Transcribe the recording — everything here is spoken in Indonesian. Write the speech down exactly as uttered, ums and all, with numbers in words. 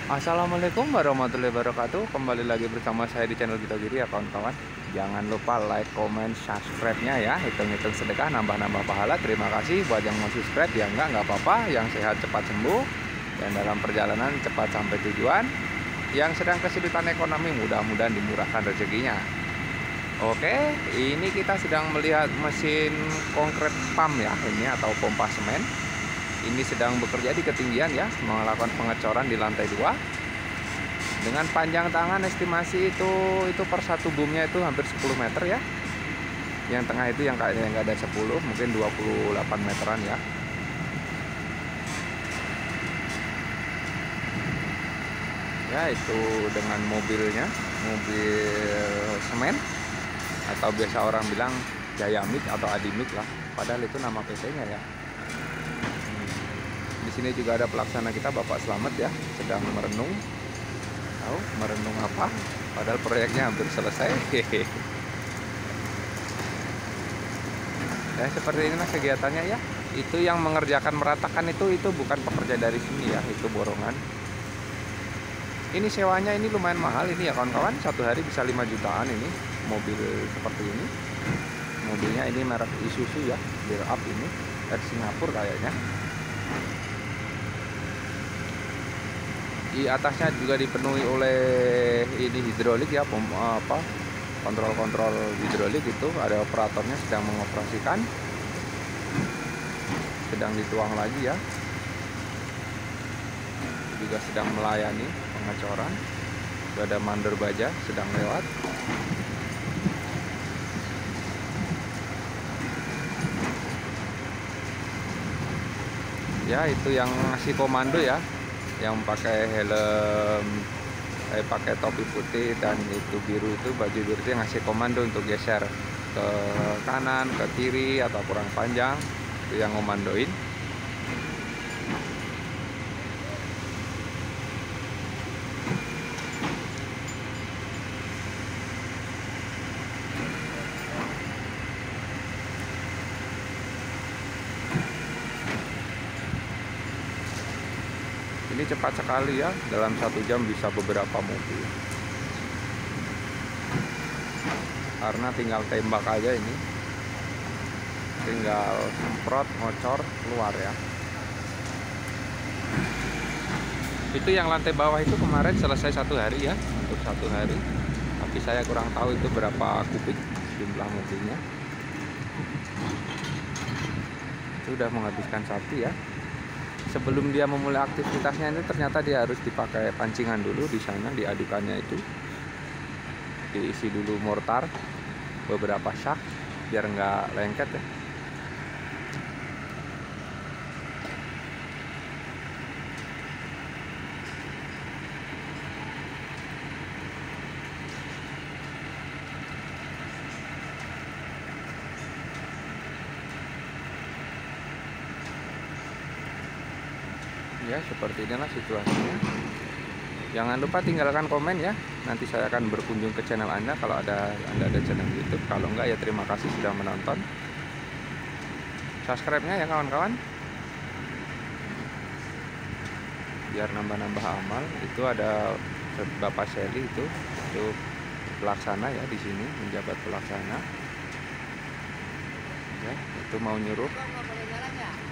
Assalamualaikum warahmatullahi wabarakatuh. Kembali lagi bersama saya di channel Gito Giri ya kawan-kawan. Jangan lupa like, comment, subscribe-nya ya. Hitung-hitung sedekah, nambah-nambah pahala. Terima kasih buat yang mau subscribe. Ya enggak, enggak apa-apa. Yang sehat cepat sembuh. Dan dalam perjalanan cepat sampai tujuan. Yang sedang kesulitan ekonomi, mudah-mudahan dimurahkan rezekinya. Oke, ini kita sedang melihat mesin konkret pump ya, ini atau pompa semen. Ini sedang bekerja di ketinggian ya, melakukan pengecoran di lantai dua. Dengan panjang tangan estimasi itu itu per satu boomnya itu hampir sepuluh meter ya. Yang tengah itu yang kayaknya nggak ada sepuluh, mungkin dua puluh delapan meteran ya. Ya, itu dengan mobilnya, mobil semen atau biasa orang bilang Jayamik atau Adimik lah. Padahal itu nama P T-nya ya. Di sini juga ada pelaksana kita, Bapak Slamet ya, sedang merenung. Tahu merenung apa? Padahal proyeknya hampir selesai. Ya, seperti inilah kegiatannya ya. Itu yang mengerjakan meratakan itu itu bukan pekerja dari sini ya, itu borongan. Ini sewanya ini lumayan mahal ini ya kawan-kawan. Satu hari bisa lima jutaan ini mobil seperti ini. Mobilnya ini merek Isuzu ya, Bear Up ini dari Singapura kayaknya. Di atasnya juga dipenuhi oleh ini hidrolik ya, pom, apa kontrol-kontrol hidrolik itu ada operatornya sedang mengoperasikan, sedang dituang lagi ya, juga sedang melayani pengecoran. Ada mandor baja sedang lewat. Ya, itu yang ngasih komando ya, yang pakai helm, eh, pakai topi putih dan itu biru, itu baju biru itu yang ngasih komando untuk geser ke kanan, ke kiri atau kurang panjang, itu yang ngomandoin. Ini cepat sekali ya, dalam satu jam bisa beberapa mobil. Karena tinggal tembak aja ini, tinggal semprot, ngocor, keluar ya. Itu yang lantai bawah itu kemarin selesai satu hari ya, untuk satu hari. Tapi saya kurang tahu itu berapa kubik jumlah mobilnya. Itu udah menghabiskan Sabtu ya. Sebelum dia memulai aktivitasnya ini ternyata dia harus dipakai pancingan dulu di sana, diadukannya itu diisi dulu mortar beberapa syak biar nggak lengket ya. Ya, seperti inilah situasinya. Jangan lupa tinggalkan komen ya. Nanti saya akan berkunjung ke channel Anda kalau ada Anda ada channel YouTube. Kalau enggak ya terima kasih sudah menonton. Subscribe-nya ya kawan-kawan. Biar nambah-nambah amal. Itu ada Bapak Shelly itu, itu pelaksana ya di sini, menjabat pelaksana. Ya, itu mau nyuruh.